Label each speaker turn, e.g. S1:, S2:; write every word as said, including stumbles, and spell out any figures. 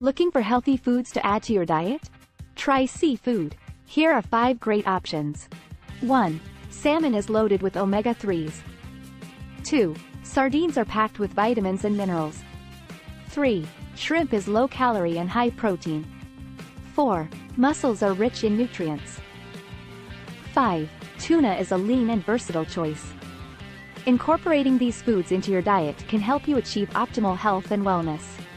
S1: Looking for healthy foods to add to your diet? Try seafood. Here are five great options. one. Salmon is loaded with omega threes. two. Sardines are packed with vitamins and minerals. three. Shrimp is low-calorie and high-protein. four. Mussels are rich in nutrients. five. Tuna is a lean and versatile choice. Incorporating these foods into your diet can help you achieve optimal health and wellness.